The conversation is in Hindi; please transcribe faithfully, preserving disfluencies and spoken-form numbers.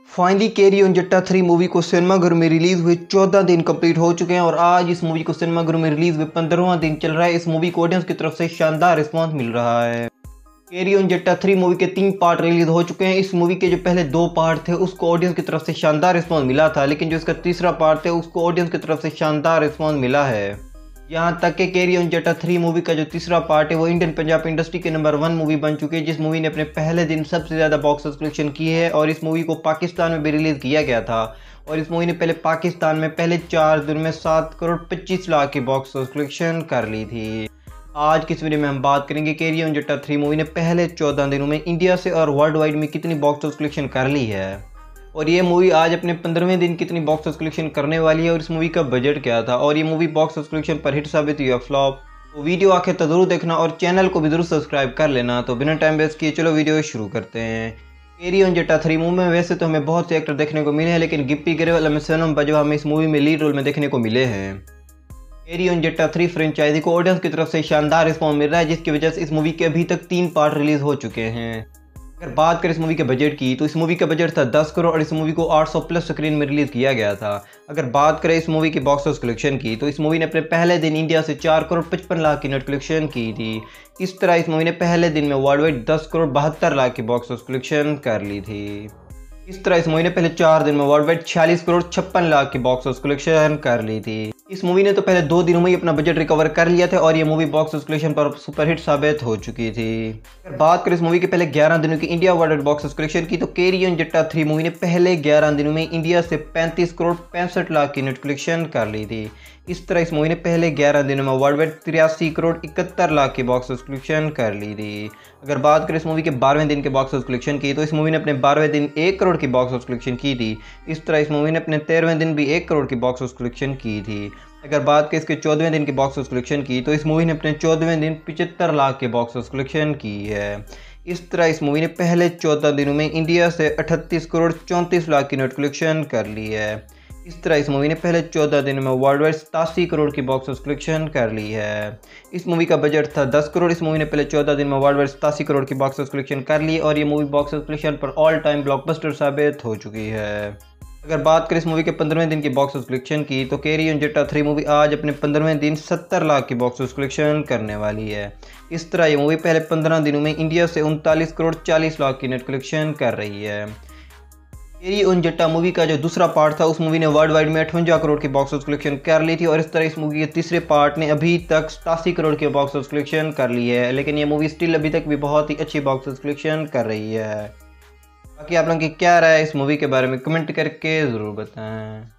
Finally Carry On Jatta three movie को सिनेमाघर में रिलीज हुए चौदह दिन कंप्लीट हो चुके हैं और आज इस मूवी को सिनेमाघर में रिलीज हुए पंद्रहवां दिन चल रहा है। इस मूवी को ऑडियंस की तरफ से शानदार रिस्पांस मिल रहा है। Carry On Jatta three movie के तीन पार्ट रिलीज हो चुके हैं। इस मूवी के जो पहले दो पार्ट थे उसको ऑडियंस की तरफ से शानदार रिस्पांस मिला था, लेकिन जो इसका तीसरा पार्ट है उसको ऑडियंस की तरफ से शानदार रिस्पांस मिला है। यहाँ तक कि Carry On Jatta three movie का जो तीसरा पार्ट है वो इंडियन पंजाब इंडस्ट्री के नंबर वन मूवी बन चुकी है, जिस मूवी ने अपने पहले दिन सबसे ज़्यादा बॉक्स ऑफिस कलेक्शन की है। और इस मूवी को पाकिस्तान में भी रिलीज़ किया गया था और इस मूवी ने पहले पाकिस्तान में पहले चार दिन में सात करोड़ पच्चीस लाख की बॉक्स ऑफिस कलेक्शन कर ली थी। आज की इस वीडियो में हम बात करेंगे Carry On Jatta three movie ने पहले चौदह दिनों में इंडिया से और वर्ल्ड वाइड में कितनी बॉक्स ऑफिस कलेक्शन कर ली है और ये मूवी आज अपने पंद्रहवें दिन कितनी बॉक्स ऑफिस कलेक्शन करने वाली है और इस मूवी का बजट क्या था और ये मूवी बॉक्स ऑफिस कलेक्शन पर हिट साबित हुई या फ्लॉप। तो वीडियो आखिर तक जरूर देखना और चैनल को भी जरूर सब्सक्राइब कर लेना। तो बिना टाइम वेस्ट किए चलो वीडियो शुरू करते हैं। Carry On Jatta three movie में वैसे तो हमें बहुत से एक्टर देखने को मिले हैं, लेकिन गिप्पी गरेवाल और सोनम बाजवा हमें इस मूवी में लीड रोल में देखने को मिले हैं। Carry On Jatta three franchise को ऑडियंस की तरफ से शानदार रिस्पॉन्स मिल रहा है, जिसकी वजह से इस मूवी के अभी तक तीन पार्ट रिलीज हो चुके हैं। अगर बात करें इस मूवी के बजट की तो इस मूवी का बजट था दस करोड़ और इस मूवी को आठ सौ प्लस स्क्रीन में रिलीज किया गया था। अगर बात करें इस मूवी की बॉक्स ऑफिस कलेक्शन की तो इस मूवी ने अपने पहले दिन इंडिया से चार करोड़ पचपन लाख की नेट कलेक्शन की थी। इस तरह इस मूवी ने पहले दिन में वर्ल्ड वाइड दस करोड़ बहत्तर लाख की बॉक्स ऑफिस कलेक्शन कर ली थी। इस तरह इस मूवी ने पहले चार दिन में वर्ल्ड वाइड छियालीस करोड़ छप्पन लाख की बॉक्स ऑफिस कलेक्शन कर ली थी। इस मूवी ने तो पहले दो दिनों में ही अपना बजट रिकवर कर लिया था और ये मूवी बॉक्स ऑफिस कलेक्शन पर सुपरहिट साबित हो चुकी थी। अगर बात करें इस मूवी के पहले ग्यारह दिनों की India world box office collection की तो Carry On Jatta three movie ने पहले ग्यारह दिनों में इंडिया से पैंतीस करोड़ पैंसठ लाख की नेट कलेक्शन कर ली थी। इस तरह इस मूवी ने पहले ग्यारह दिनों में वर्ल्ड वाइड तिरासी करोड़ इकहत्तर लाख की बॉक्स ऑफिस कलेक्शन कर ली थी। अगर बात करें इस मूवी के बारहवें दिन के बॉक्स ऑफिस कलेक्शन की तो इस मूवी ने अपने बारहवें दिन एक करोड़ की बॉक्स ऑफिस कलेक्शन की थी। इस तरह इस मूवी ने अपने तेरहवें दिन भी एक करोड़ की बॉक्स ऑफिस कलेक्शन की थी। अगर बात करें इसके चौदहवें दिन की बॉक्स ऑफिस कलेक्शन की तो इस मूवी ने अपने चौदहवें दिन पचहत्तर लाख के बॉक्स ऑफिस कलेक्शन की है। इस तरह इस मूवी ने पहले चौदह दिनों में इंडिया से अड़तीस करोड़ चौंतीस लाख की नेट कलेक्शन कर ली है। इस तरह इस मूवी ने पहले चौदह दिनों में वर्ल्ड वाइड सतासी करोड़ की बॉक्स ऑफिस कलेक्शन कर ली है। इस मूवी का बजट था दस करोड़। इस मूवी ने पहले चौदह दिन में वर्ल्ड वाइड सतासी करोड़ की बॉक्स ऑफिस कलेक्शन कर ली और ये मूवी बॉक्स ऑफिस कलेक्शन पर ऑल टाइम ब्लॉकबस्टर साबित हो चुकी है। अगर बात करें इस मूवी के पंद्रहवें दिन की बॉक्स ऑफिस कलेक्शन की तो Carry On Jatta three movie आज अपने पंद्रहवें दिन सत्तर लाख की बॉक्स ऑफिस कलेक्शन करने वाली है। इस तरह ये मूवी पहले पंद्रह दिनों में इंडिया से उनतालीस करोड़ चालीस लाख की नेट कलेक्शन कर रही है। कैरी ऑन जट्टा मूवी का जो दूसरा पार्ट था उस मूवी ने वर्ल्ड वाइड में अठवंजा करोड़ की बॉक्स ऑफिस कलेक्शन कर ली थी और इस तरह इस मूवी के तीसरे पार्ट ने अभी तक सतासी करोड़ की बॉक्स ऑफिस कलेक्शन कर ली है, लेकिन ये मूवी स्टिल अभी तक भी बहुत ही अच्छी बॉक्स ऑफिस कलेक्शन कर रही है। बाकी आप लोगों की क्या राय है इस मूवी के बारे में कमेंट करके ज़रूर बताएं।